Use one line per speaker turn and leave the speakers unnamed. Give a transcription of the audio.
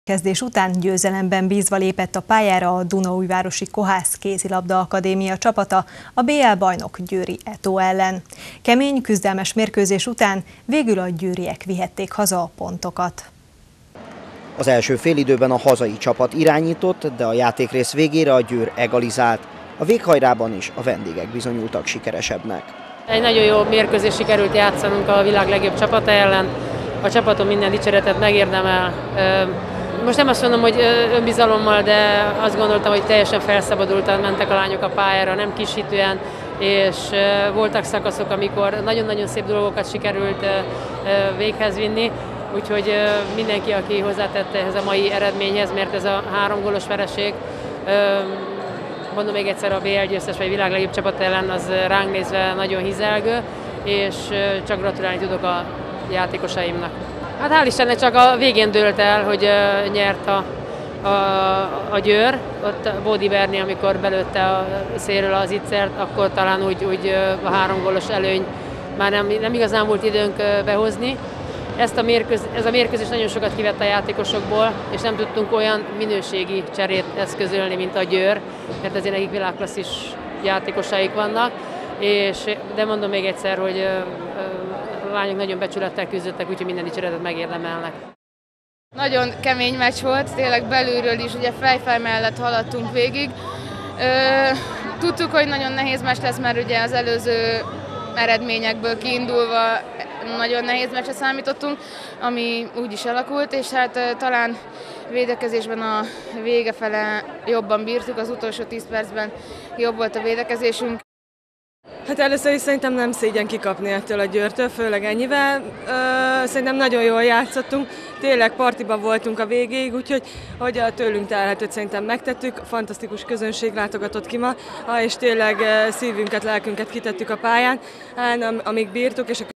Kezdés után győzelemben bízva lépett a pályára a Dunaújvárosi Kohász Kézilabda Akadémia csapata a BL bajnok Győri Eto ellen. Kemény, küzdelmes mérkőzés után végül a győriek vihették haza a pontokat.
Az első félidőben a hazai csapat irányított, de a játékrész végére a Győr egalizált. A véghajrában is a vendégek bizonyultak sikeresebbnek.
Egy nagyon jó mérkőzést sikerült játszanunk a világ legjobb csapata ellen. A csapatom minden dicséretet megérdemel. Most nem azt mondom, hogy önbizalommal, de azt gondoltam, hogy teljesen felszabadultan mentek a lányok a pályára, nem kishitűen, és voltak szakaszok, amikor nagyon-nagyon szép dolgokat sikerült véghez vinni, úgyhogy mindenki, aki hozzátette ehhez a mai eredményhez, mert ez a 3 gólos vereség, mondom még egyszer, a BL győztes vagy világ legjobb csapat ellen, az ránk nézve nagyon hizelgő, és csak gratulálni tudok a játékosaimnak. Hát hál' Istennek csak a végén dőlt el, hogy nyert a Győr, ott Bódi Berni, amikor belőtte a szélről az ittszert, akkor talán úgy a 3 gólos előny már nem igazán volt időnk behozni. Ez a mérkőzés nagyon sokat kivett a játékosokból, és nem tudtunk olyan minőségi cserét eszközölni, mint a Győr, mert ezért nekik világklasszis játékosaik vannak, de mondom még egyszer, hogy a lányok nagyon becsülettel küzdöttek, úgyhogy minden dicséretet megérdemelnek.
Nagyon kemény meccs volt, tényleg belülről is, ugye fejfej mellett haladtunk végig. Tudtuk, hogy nagyon nehéz meccs lesz, mert ugye az előző eredményekből kiindulva nagyon nehéz meccsre számítottunk, ami úgy is alakult, és hát talán védekezésben a vége fele jobban bírtuk, az utolsó 10 percben jobb volt a védekezésünk.
Hát először is szerintem nem szégyen kikapni ettől a Győrtől, főleg ennyivel. Szerintem nagyon jól játszottunk, tényleg partiban voltunk a végéig, úgyhogy a tőlünk telhetőt szerintem megtettük. Fantasztikus közönség látogatott ki ma, és tényleg szívünket, lelkünket kitettük a pályán, amíg bírtuk, és